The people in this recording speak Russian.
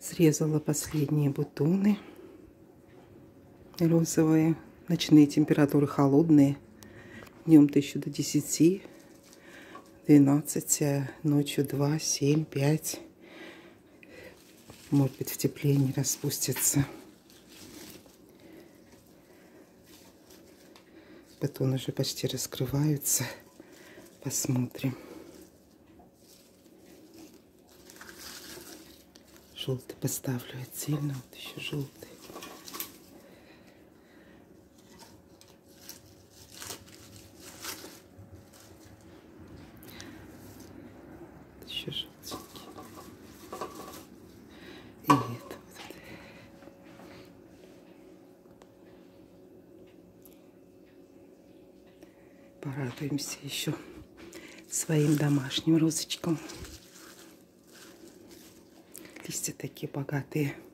Срезала последние бутоны розовые. Ночные температуры холодные. Днем-то еще до 10, 12, а ночью 2, 7, 5. Может быть, в тепле не распустятся. Бутоны уже почти раскрываются. Посмотрим. Желтый поставлю отдельно. Вот еще желтый. Еще желтенький. И это вот. Порадуемся еще своим домашним розочкам. Листья такие богатые.